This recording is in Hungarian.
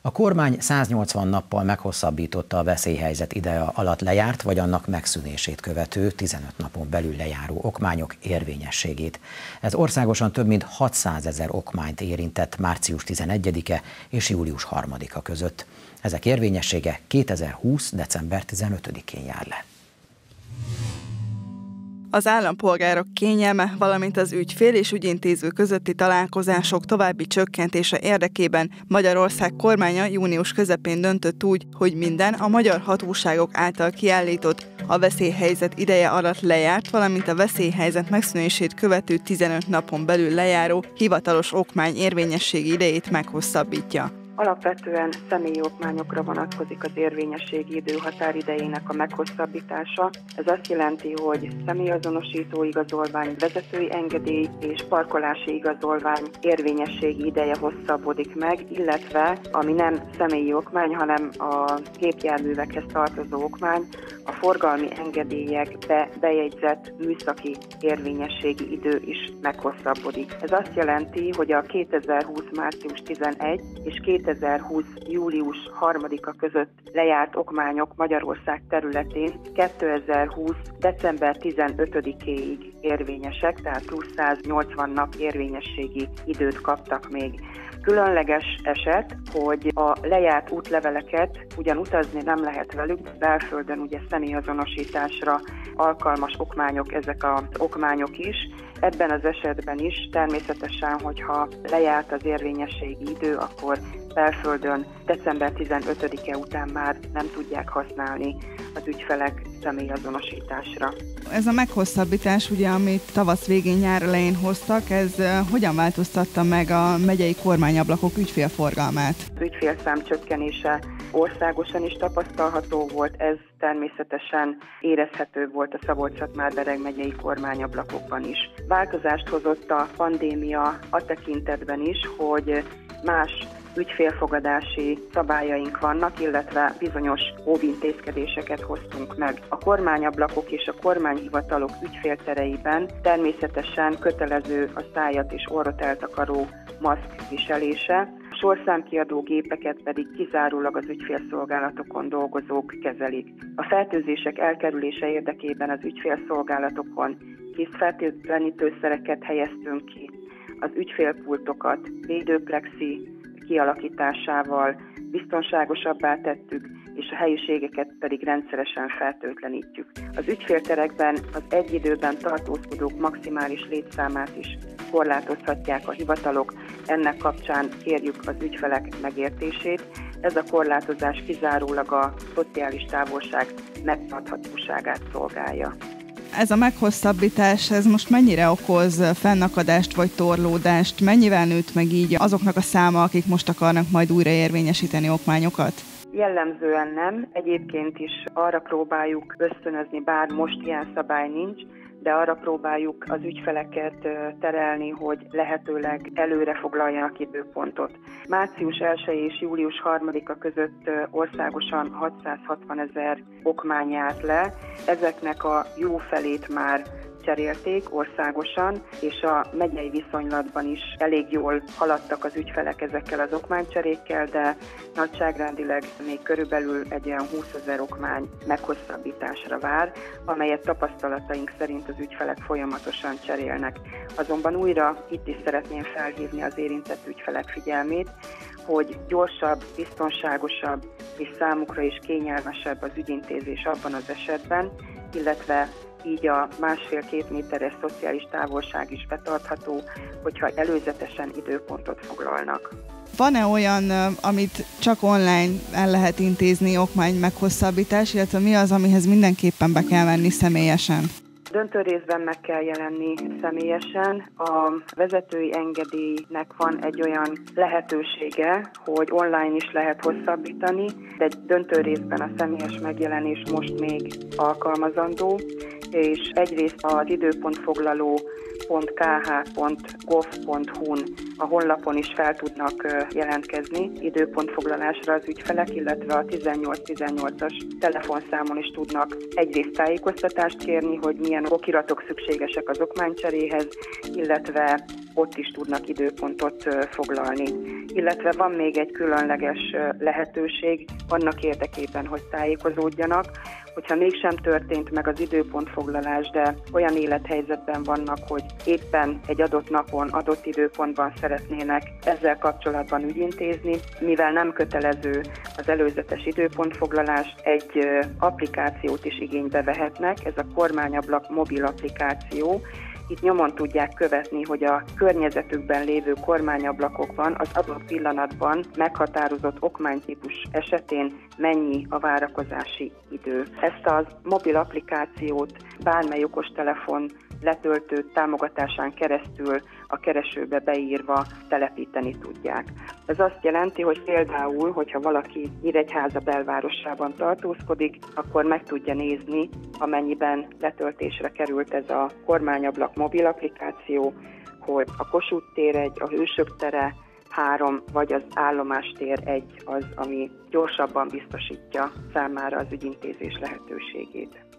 A kormány 180 nappal meghosszabbította a veszélyhelyzet ideje alatt lejárt, vagy annak megszűnését követő 15 napon belül lejáró okmányok érvényességét. Ez országosan több mint 600 000 okmányt érintett március 11-e és július 3-a között. Ezek érvényessége 2020. december 15-én jár le. Az állampolgárok kényelme, valamint az ügyfél és ügyintéző közötti találkozások további csökkentése érdekében Magyarország kormánya június közepén döntött úgy, hogy minden a magyar hatóságok által kiállított, a veszélyhelyzet ideje alatt lejárt, valamint a veszélyhelyzet megszűnését követő 15 napon belül lejáró hivatalos okmány érvényességi idejét meghosszabbítja. Alapvetően személyi okmányokra vonatkozik az érvényességi idő határidejének a meghosszabbítása. Ez azt jelenti, hogy személyazonosító igazolvány, vezetői engedély és parkolási igazolvány érvényességi ideje hosszabbodik meg, illetve ami nem személyi okmány, hanem a gépjárművekhez tartozó okmány, a forgalmi engedélyekbe bejegyzett műszaki érvényességi idő is meghosszabbodik. Ez azt jelenti, hogy a 2020. március 11 és 2020. július 3-a között lejárt okmányok Magyarország területén 2020. december 15-éig érvényesek, tehát plusz 180 nap érvényességi időt kaptak még. Különleges eset, hogy a lejárt útleveleket ugyan utazni nem lehet velük, de belföldön ugye személyazonosításra alkalmas okmányok ezek az okmányok is. Ebben az esetben is természetesen, hogyha lejárt az érvényességi idő, akkor belföldön december 15-e után már nem tudják használni az ügyfelek személyazonosításra. Ez a meghosszabbítás, ugye, amit tavasz végén, nyár elején hoztak, ez hogyan változtatta meg a megyei kormányablakok ügyfélforgalmát? Az ügyfélszám csökkenése országosan is tapasztalható volt, ez természetesen érezhető volt a Szabolcs-Szatmár-Bereg megyei kormányablakokban is. Változást hozott a pandémia a tekintetben is, hogy más ügyfélfogadási szabályaink vannak, illetve bizonyos óvintézkedéseket hoztunk meg. A kormányablakok és a kormányhivatalok ügyféltereiben természetesen kötelező a szájat és orrot eltakaró maszk viselése, a sorszámkiadó gépeket pedig kizárólag az ügyfélszolgálatokon dolgozók kezelik. A fertőzések elkerülése érdekében az ügyfélszolgálatokon készfertőtlenítőszereket helyeztünk ki, az ügyfélpultokat védőplexi kialakításával biztonságosabbá tettük, és a helyiségeket pedig rendszeresen fertőtlenítjük. Az ügyfélterekben az egy időben tartózkodók maximális létszámát is korlátozhatják a hivatalok, ennek kapcsán kérjük az ügyfelek megértését. Ez a korlátozás kizárólag a szociális távolság megtarthatóságát szolgálja. Ez a meghosszabbítás, ez most mennyire okoz fennakadást vagy torlódást? Mennyivel nőtt meg így azoknak a száma, akik most akarnak majd újra érvényesíteni okmányokat? Jellemzően nem. Egyébként is arra próbáljuk ösztönözni, bár most ilyen szabály nincs, de arra próbáljuk az ügyfeleket terelni, hogy lehetőleg előre foglaljanak időpontot. Március 1 és július 3-a között országosan 660 000 okmány járt le. Ezeknek a jó felét már cserélték országosan, és a megyei viszonylatban is elég jól haladtak az ügyfelek ezekkel az okmánycserékkel, de nagyságrendileg még körülbelül egy olyan 20 000 okmány meghosszabbításra vár, amelyet tapasztalataink szerint az ügyfelek folyamatosan cserélnek. Azonban újra itt is szeretném felhívni az érintett ügyfelek figyelmét, hogy gyorsabb, biztonságosabb és számukra is kényelmesebb az ügyintézés abban az esetben, illetve így a 1,5-2 méteres szociális távolság is betartható, hogyha előzetesen időpontot foglalnak. Van-e olyan, amit csak online el lehet intézni, okmány meghosszabbítás, illetve mi az, amihez mindenképpen be kell menni személyesen? Döntő részben meg kell jelenni személyesen. A vezetői engedélynek van egy olyan lehetősége, hogy online is lehet hosszabbítani, de döntő részben a személyes megjelenés most még alkalmazandó, és egyrészt az időpontfoglaló.kh.gov.hu-n a honlapon is fel tudnak jelentkezni időpontfoglalásra az ügyfelek, illetve a 1818-as telefonszámon is tudnak egyrészt tájékoztatást kérni, hogy milyen okiratok szükségesek az okmánycseréhez, illetve ott is tudnak időpontot foglalni. Illetve van még egy különleges lehetőség annak érdekében, hogy tájékozódjanak, hogyha mégsem történt meg az időpontfoglalás, de olyan élethelyzetben vannak, hogy éppen egy adott napon, adott időpontban szeretnének ezzel kapcsolatban ügyintézni, mivel nem kötelező az előzetes időpontfoglalás, egy applikációt is igénybe vehetnek, ez a Kormányablak mobil applikáció. Itt nyomon tudják követni, hogy a környezetükben lévő kormányablakokban az adott pillanatban meghatározott okmánytípus esetén mennyi a várakozási idő. Ezt a mobil applikációt bármely okostelefon letöltő támogatásán keresztül a keresőbe beírva telepíteni tudják. Ez azt jelenti, hogy például, hogyha valaki Nyíregyháza belvárosában tartózkodik, akkor meg tudja nézni, amennyiben letöltésre került ez a Kormányablak mobil applikáció, hogy a Kossuth tér 1, a Hősök tere 3, vagy az Állomástér 1 az, ami gyorsabban biztosítja számára az ügyintézés lehetőségét.